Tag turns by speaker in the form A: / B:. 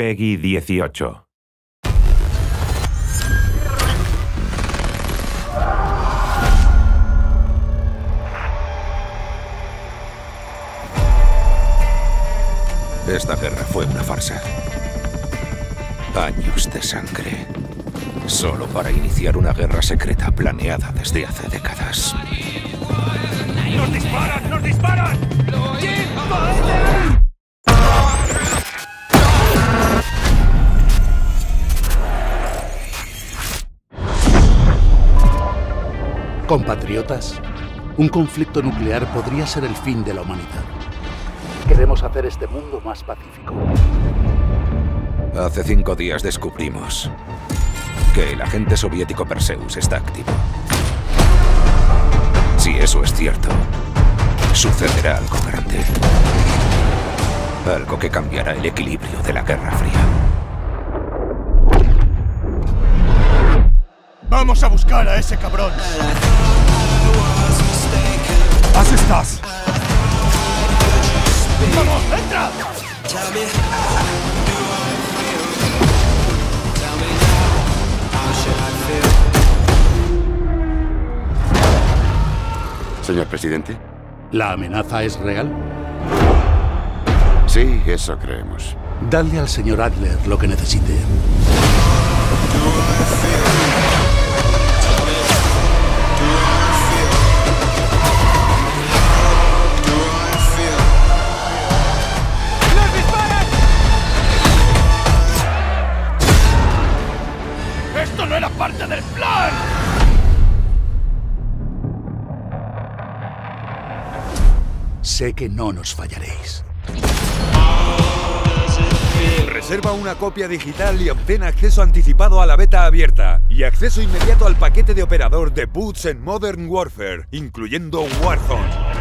A: Peggy 18.
B: Esta guerra fue una farsa. Años de sangre. Solo para iniciar una guerra secreta planeada desde hace décadas.
C: ¡Nos disparan! ¡Nos disparan!
D: Compatriotas, un conflicto nuclear podría ser el fin de la humanidad. Queremos hacer este mundo más pacífico.
B: Hace 5 días descubrimos que el agente soviético Perseus está activo. Si eso es cierto, sucederá algo grande. Algo que cambiará el equilibrio de la Guerra Fría.
C: ¡Vamos a buscar a ese cabrón! ¡Así estás! ¡Vamos, entra!
E: Señor presidente.
D: ¿La amenaza es real?
E: Sí, eso creemos.
D: Dadle al señor Adler lo que necesite.
C: ¡Esto no era parte del plan!
D: Sé que no nos fallaréis.
F: Reserva una copia digital y obtén acceso anticipado a la beta abierta y acceso inmediato al paquete de operador de Boots en Modern Warfare, incluyendo Warzone.